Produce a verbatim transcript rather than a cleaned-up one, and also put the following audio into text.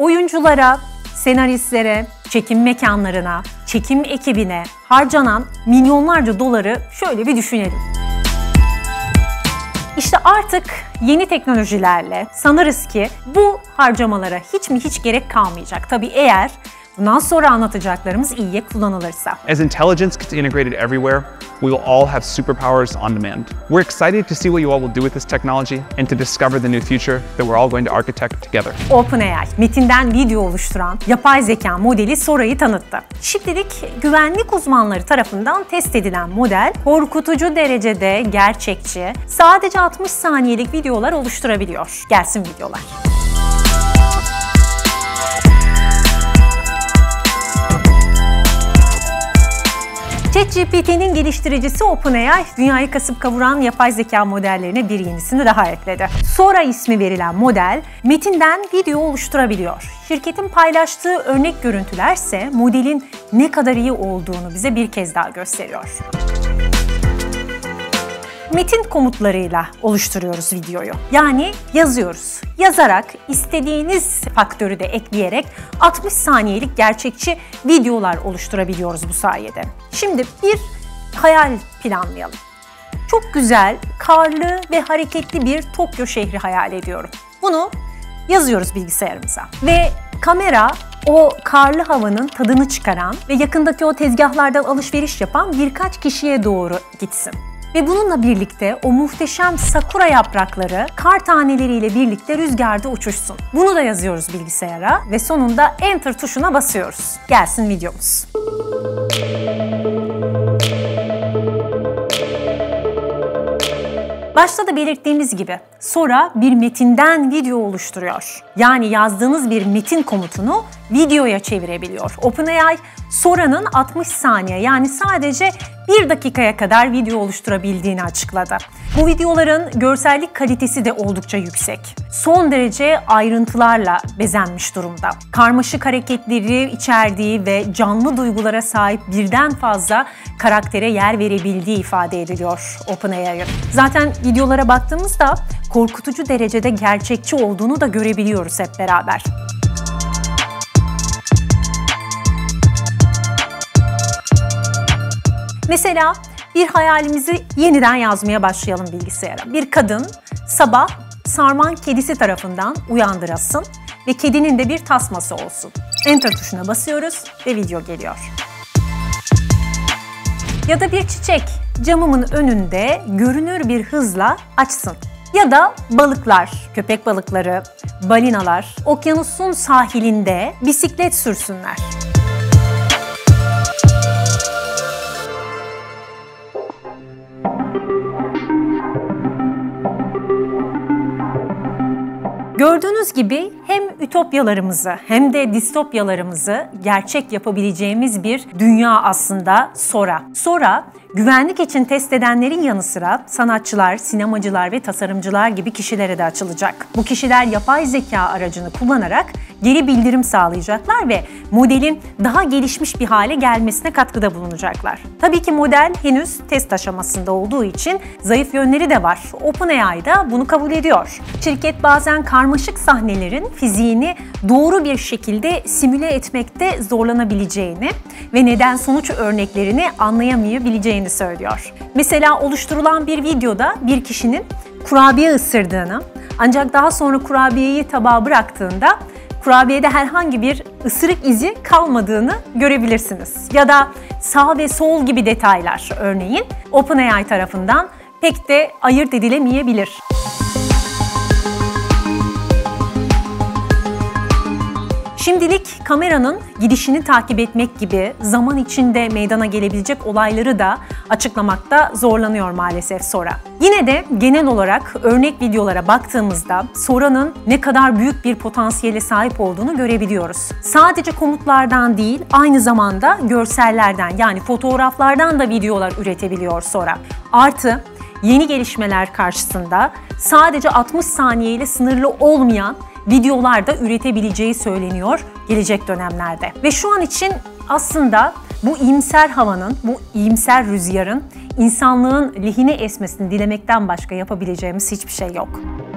Oyunculara, senaristlere, çekim mekanlarına, çekim ekibine harcanan milyonlarca doları şöyle bir düşünelim. İşte artık yeni teknolojilerle sanırız ki bu harcamalara hiç mi hiç gerek kalmayacak. Tabii eğer bundan sonra anlatacaklarımız iyiye kullanılırsa. As intelligence gets integrated everywhere, we will all have superpowers on demand. We're excited to see what you all will do with this technology and to discover the new future that we're all going to architect together. OpenAI, metinden video oluşturan yapay zeka modeli Sora'yı tanıttı. Şimdilik güvenlik uzmanları tarafından test edilen model korkutucu derecede gerçekçi, sadece altmış saniyelik videolar oluşturabiliyor. Gelsin videolar. ChatGPT'nin geliştiricisi OpenAI, dünyayı kasıp kavuran yapay zeka modellerine bir yenisini daha ekledi. Sora ismi verilen model, metinden video oluşturabiliyor. Şirketin paylaştığı örnek görüntülerse modelin ne kadar iyi olduğunu bize bir kez daha gösteriyor. Metin komutlarıyla oluşturuyoruz videoyu. Yani yazıyoruz. Yazarak istediğiniz faktörü de ekleyerek altmış saniyelik gerçekçi videolar oluşturabiliyoruz bu sayede. Şimdi bir hayal planlayalım. Çok güzel, karlı ve hareketli bir Tokyo şehri hayal ediyorum. Bunu yazıyoruz bilgisayarımıza ve kamera o karlı havanın tadını çıkaran ve yakındaki o tezgahlardan alışveriş yapan birkaç kişiye doğru gitsin. Ve bununla birlikte o muhteşem sakura yaprakları kar taneleriyle birlikte rüzgarda uçuşsun. Bunu da yazıyoruz bilgisayara ve sonunda Enter tuşuna basıyoruz. Gelsin videomuz. Başta da belirttiğimiz gibi Sora bir metinden video oluşturuyor. Yani yazdığınız bir metin komutunu videoya çevirebiliyor. OpenAI, Sora'nın altmış saniye yani sadece bir dakikaya kadar video oluşturabildiğini açıkladı. Bu videoların görsellik kalitesi de oldukça yüksek. Son derece ayrıntılarla bezenmiş durumda. Karmaşık hareketleri içerdiği ve canlı duygulara sahip birden fazla karaktere yer verebildiği ifade ediliyor OpenAI'ın. Zaten videolara baktığımızda korkutucu derecede gerçekçi olduğunu da görebiliyoruz hep beraber. Mesela bir hayalimizi yeniden yazmaya başlayalım bilgisayara. Bir kadın sabah sarman kedisi tarafından uyandırılsın ve kedinin de bir tasması olsun. Enter tuşuna basıyoruz ve video geliyor. Ya da bir çiçek camımın önünde görünür bir hızla açsın. Ya da balıklar, köpek balıkları, balinalar okyanusun sahilinde bisiklet sürsünler. Gördüğünüz gibi hem ütopyalarımızı hem de distopyalarımızı gerçek yapabileceğimiz bir dünya aslında Sora. Sora, güvenlik için test edenlerin yanı sıra sanatçılar, sinemacılar ve tasarımcılar gibi kişilere de açılacak. Bu kişiler yapay zeka aracını kullanarak geri bildirim sağlayacaklar ve modelin daha gelişmiş bir hale gelmesine katkıda bulunacaklar. Tabii ki model henüz test aşamasında olduğu için zayıf yönleri de var. OpenAI da bunu kabul ediyor. Şirket bazen karmaşık sahnelerin fiziğini doğru bir şekilde simüle etmekte zorlanabileceğini ve neden-sonuç örneklerini anlayamayabileceğini söylüyor. Mesela oluşturulan bir videoda bir kişinin kurabiye ısırdığını, ancak daha sonra kurabiyeyi tabağa bıraktığında kurabiyede herhangi bir ısırık izi kalmadığını görebilirsiniz. Ya da sağ ve sol gibi detaylar örneğin OpenAI tarafından pek de ayırt edilemeyebilir. Şimdilik kameranın gidişini takip etmek gibi zaman içinde meydana gelebilecek olayları da açıklamakta zorlanıyor maalesef Sora. Yine de genel olarak örnek videolara baktığımızda Sora'nın ne kadar büyük bir potansiyele sahip olduğunu görebiliyoruz. Sadece komutlardan değil, aynı zamanda görsellerden yani fotoğraflardan da videolar üretebiliyor Sora. Artı yeni gelişmeler karşısında sadece altmış saniyeyle sınırlı olmayan videolar da üretebileceği söyleniyor gelecek dönemlerde. Ve şu an için aslında bu iyimser havanın, bu iyimser rüzgarın insanlığın lehine esmesini dilemekten başka yapabileceğimiz hiçbir şey yok.